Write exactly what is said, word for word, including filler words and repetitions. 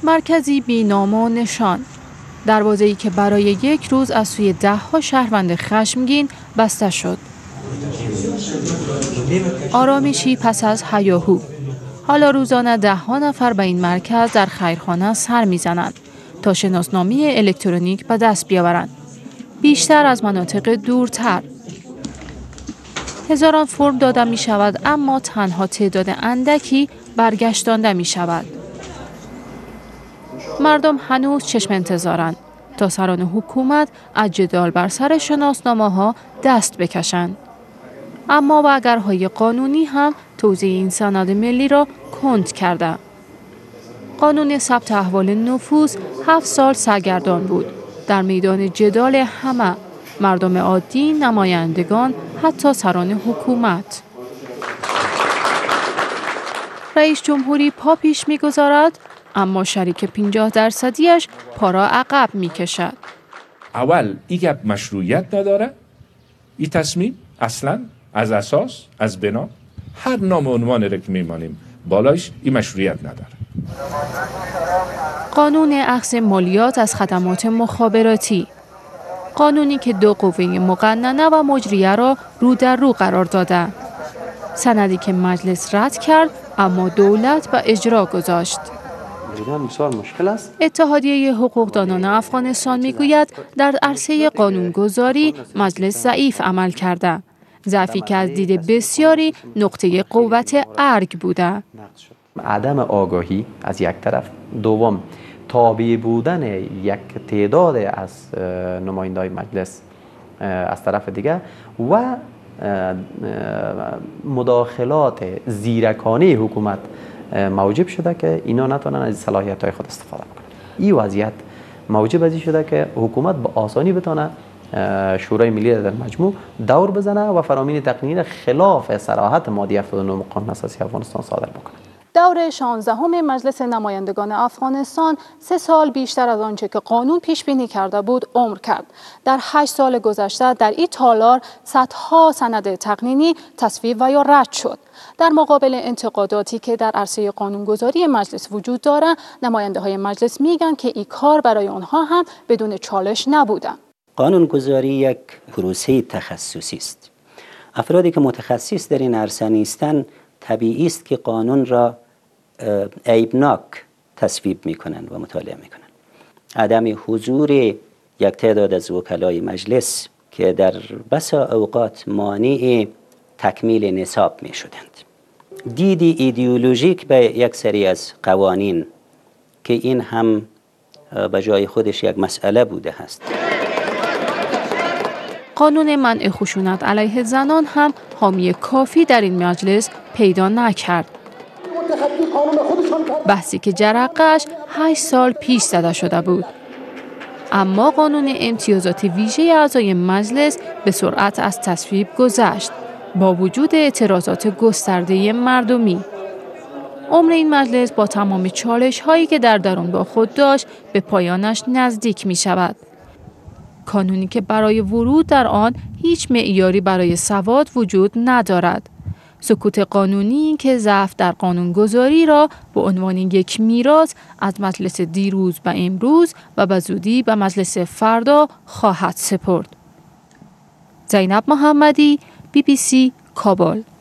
مرکزی بی نام و نشان، دروازه‌ای که برای یک روز از سوی ده ها شهروند خشمگین بسته شد. آرامشی پس از هیاهو. حالا روزانه ده ها نفر به این مرکز در خیرخانه سر می‌زنند تا شناسنامه الکترونیک به دست بیاورند. بیشتر از مناطق دورتر. هزاران فرم داده می شود اما تنها تعداد اندکی برگشتانده می شود. مردم هنوز چشم انتظارند تا سران حکومت از جدال بر سر شناسنامه ها دست بکشند. اما بگرهای قانونی هم توزیع این سند ملی را کند کرده. قانون ثبت احوال نفوس هفت سال سرگردان بود. در میدان جدال همه، مردم عادی، نمایندگان، حتی سران حکومت. رئیس جمهوری پا پیش می‌گذارد، اما شریک پنجاه درصدیش پا را عقب می‌کشد. اول این مشروعیت نداره، این تصمیم اصلاً از اساس، از بنا، هر نام و عنوان را که می‌مانیم بالایش این مشروعیت نداره. قانون اخذ مالیات از خدمات مخابراتی، قانونی که دو قوه مقننه و مجریه را رو در رو قرار داده. سندی که مجلس رد کرد اما دولت به اجرا گذاشت. اتحادیه حقوقدانان افغانستان میگوید در عرصه قانونگذاری مجلس ضعیف عمل کرده. ضعفی که از دید بسیاری نقطه قوت ارگ بوده. عدم آگاهی از یک طرف، دوم تابع بودن یک تعداد از نماینده‌های مجلس از طرف دیگه و مداخلات زیرکانه حکومت موجب شده که اینا نتونن از صلاحیت‌های خود استفاده کنند. این وضعیت موجب ازی شده که حکومت به آسانی بتونه شورای ملی در مجموع دور بزنه و فرامین تقنینی خلاف صراحت ماده هفتاد و نه قانون اساسی افغانستان صادر بکنه. دور شانزدهم مجلس نمایندگان افغانستان سه سال بیشتر از آنچه که قانون پیش بینی کرده بود عمر کرد. در هشت سال گذشته در این تالار صدها سند تقنینی تصویب و یا رد شد. در مقابل انتقاداتی که در عرصه قانونگذاری مجلس وجود دارد، نماینده های مجلس میگن که این کار برای آنها هم بدون چالش نبوده. قانونگذاری یک پروسه تخصصی است. افرادی که متخصص در این عرصه نیستند طبیعی است که قانون را عیبناک تصویب میکنند و مطالعه میکنند. عدم حضور یک تعداد از وکلای مجلس که در بسا اوقات مانع تکمیل نصاب می شدند. دیدی ایدئولوژیک به یک سری از قوانین که این هم به جای خودش یک مسئله بوده است. قانون منع خشونت علیه زنان هم حامی کافی در این مجلس پیدا نکرد. بحثی که جرقه‌اش هشت سال پیش زده شده بود. اما قانون امتیازات ویژه اعضای مجلس به سرعت از تصویب گذشت با وجود اعتراضات گسترده مردمی. عمر این مجلس با تمام چالش هایی که در درون با خود داشت به پایانش نزدیک می شود. قانونی که برای ورود در آن هیچ معیاری برای سواد وجود ندارد. سکوت قانونی که ضعف در قانونگذاری را به عنوان یک میراث از مجلس دیروز به امروز و به زودی به مجلس فردا خواهد سپرد. زینب محمدی، بی بی سی، کابل.